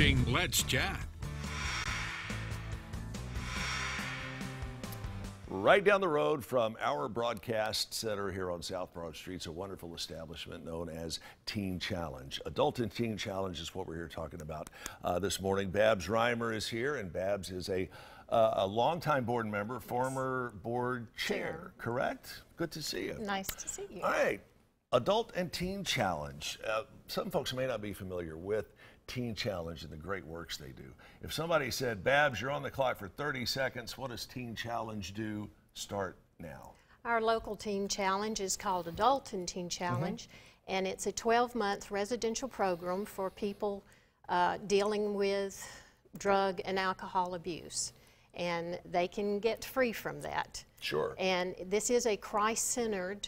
watching Let's Chat. Right down the road from our broadcast center here on South Broad Street, it's a wonderful establishment known as Teen Challenge. Adult and Teen Challenge is what we're here talking about this morning. Babs Reimer is here, and Babs is a longtime board member, former board chair, correct? Good to see you. Nice to see you. All right. Adult and Teen Challenge. Some folks may not be familiar with Teen Challenge and the great works they do. If somebody said, Babs, you're on the clock for 30 seconds, what does Teen Challenge do? Start now. Our local Teen Challenge is called Adult and Teen Challenge, and it's a 12-month residential program for people dealing with drug and alcohol abuse. And they can get free from that. Sure. And this is a Christ-centered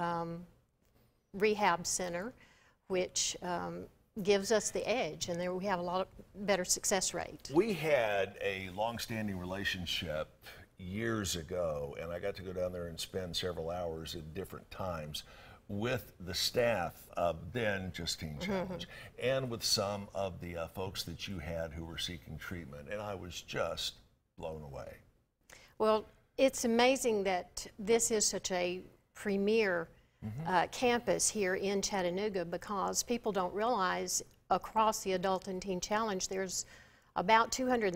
rehab center, which gives us the edge, and there we have a lot of better success rate. We had a long-standing relationship years ago, and I got to go down there and spend several hours at different times with the staff of then Just Teen Challenge, and with some of the folks that you had who were seeking treatment, and I was just blown away. Well, it's amazing that this is such a premier campus here in Chattanooga, because people don't realize across the Adult and Teen Challenge there's about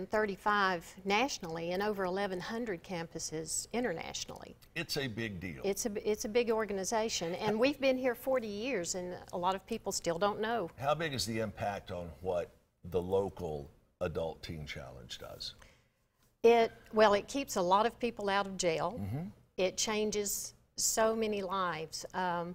235 nationally and over 1,100 campuses internationally. It's a big deal. It's a big organization, and we've been here 40 years, and a lot of people still don't know. How big is the impact on what the local Adult Teen Challenge does? Well, it keeps a lot of people out of jail. It changes so many lives.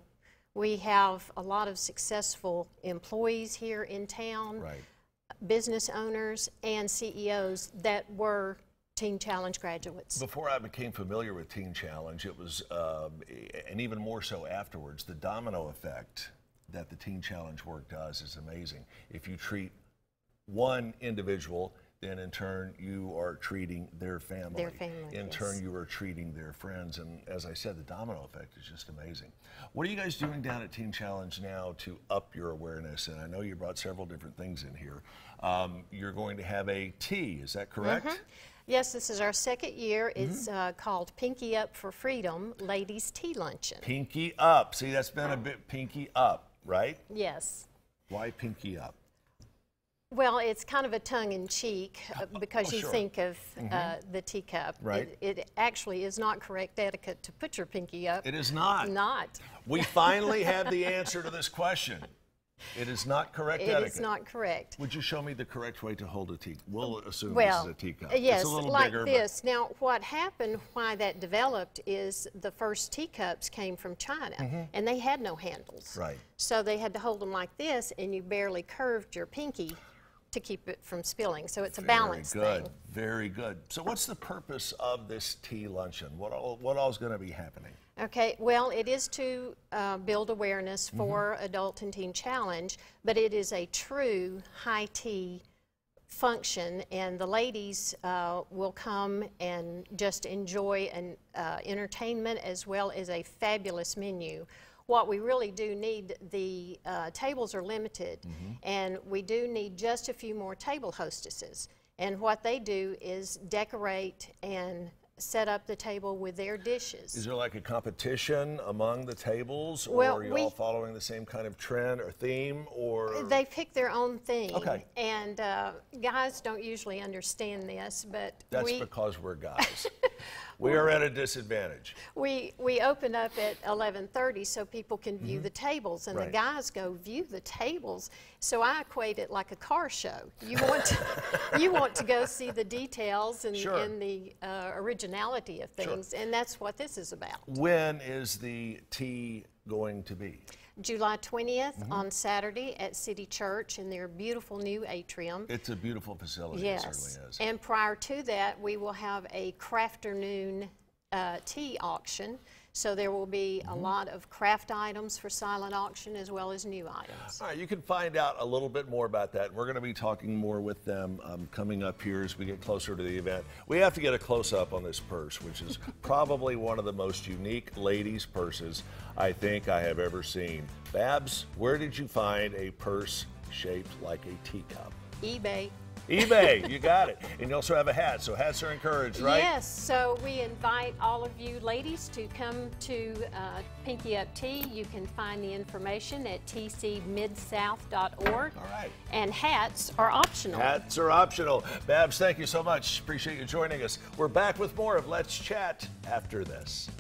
We have a lot of successful employees here in town, business owners and CEOs that were Teen Challenge graduates. Before I became familiar with Teen Challenge, it was, and even more so afterwards, the domino effect that the Teen Challenge work does is amazing. If you treat one individual, then in turn you are treating their family. In turn you are treating their friends, and as I said, the domino effect is just amazing. What are you guys doing down at Teen Challenge now to up your awareness? And I know you brought several different things in here. You're going to have a tea, is that correct? Yes, this is our second year. It's called Pinky Up for Freedom Ladies Tea Luncheon. Pinky Up. See, that's been a bit Pinky Up, right? Yes. Why Pinky Up? Well, it's kind of a tongue-in-cheek because you think of the teacup. Right. It actually is not correct etiquette to put your pinky up. It is not. Not. We finally have the answer to this question. It is not correct etiquette. It is not correct. Would you show me the correct way to hold a tea? We'll assume well, this is a teacup. Yes, it's a little like bigger, this. Now, what happened, why that developed, is the first teacups came from China, and they had no handles. Right. So they had to hold them like this, and you barely curved your pinky to keep it from spilling. So it's a balance thing. Very good. Very good. So what's the purpose of this tea luncheon? What all is going to be happening? Okay, well, it is to build awareness for Adult and Teen Challenge, but it is a true high tea function, and the ladies will come and just enjoy an entertainment as well as a fabulous menu. What we really do need, the tables are limited, and we do need just a few more table hostesses. And what they do is decorate and set up the table with their dishes. Is there like a competition among the tables, or well, are you all following the same kind of trend or theme, or? They pick their own theme. Okay. And guys don't usually understand this, but that's because we're guys. We are at a disadvantage. We open up at 11:30 so people can view the tables, and the guys go view the tables. So I equate it like a car show. You want to go see the details and the originality of things, and that's what this is about. When is the tea going to be? July 20th on Saturday at City Church in their beautiful new atrium. It's a beautiful facility, yes. It certainly is. And prior to that, we will have a crafternoon tea auction. So there will be a lot of craft items for silent auction as well as new items. All right, you can find out a little bit more about that. We're going to be talking more with them coming up here as we get closer to the event. We have to get a close-up on this purse, which is probably one of the most unique ladies' purses I think I have ever seen. Babs, where did you find a purse shaped like a teacup? eBay. eBay, you got it. And you also have a hat, so hats are encouraged, right? Yes, so we invite all of you ladies to come to Pinky Up Tea. You can find the information at tcmidsouth.org. All right. And hats are optional. Hats are optional. Babs, thank you so much. Appreciate you joining us. We're back with more of Let's Chat after this.